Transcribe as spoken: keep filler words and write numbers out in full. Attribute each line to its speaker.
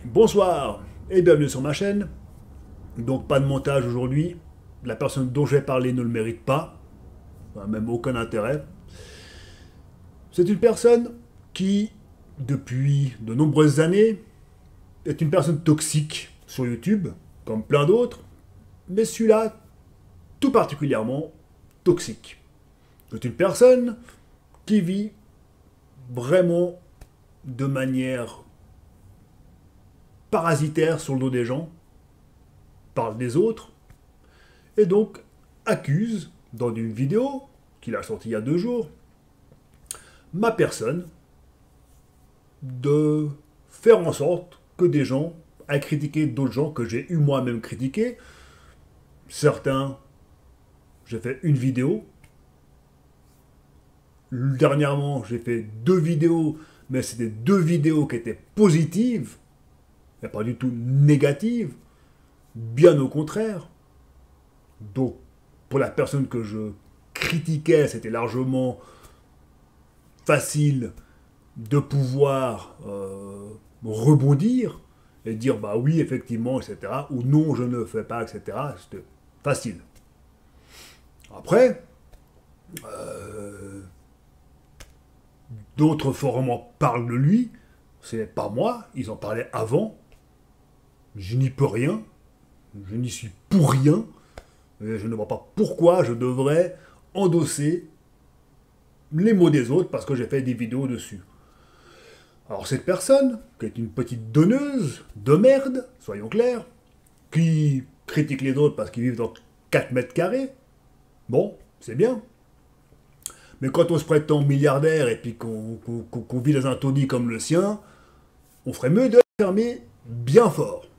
Speaker 1: Bonsoir et bienvenue sur ma chaîne. Donc pas de montage aujourd'hui. La personne dont je vais parler ne le mérite pas. Enfin, même aucun intérêt. C'est une personne qui, depuis de nombreuses années, est une personne toxique sur YouTube, comme plein d'autres. Mais celui-là, tout particulièrement toxique. C'est une personne qui vit vraiment de manière parasitaire sur le dos des gens, parle des autres, et donc accuse, dans une vidéo qu'il a sortie il y a deux jours, ma personne de faire en sorte que des gens aient critiqué d'autres gens que j'ai eu moi-même critiqués. Certains, j'ai fait une vidéo. Dernièrement, j'ai fait deux vidéos, mais c'était deux vidéos qui étaient positives, et pas du tout négatives, bien au contraire. Donc, pour la personne que je critiquais, c'était largement facile de pouvoir euh, rebondir et dire bah oui, effectivement, et cetera. Ou non, je ne le fais pas, et cetera. C'était facile. Après, euh, d'autres forums en parlent de lui. C'est pas moi, ils en parlaient avant. Je n'y peux rien. Je n'y suis pour rien. Et je ne vois pas pourquoi je devrais endosser les mots des autres parce que j'ai fait des vidéos dessus. Alors cette personne, qui est une petite donneuse de merde, soyons clairs, qui critique les autres parce qu'ils vivent dans quatre mètres carrés, bon, c'est bien. Mais quand on se prétend milliardaire et puis qu'on qu'on, qu'on vit dans un taudis comme le sien, on ferait mieux de fermer bien fort.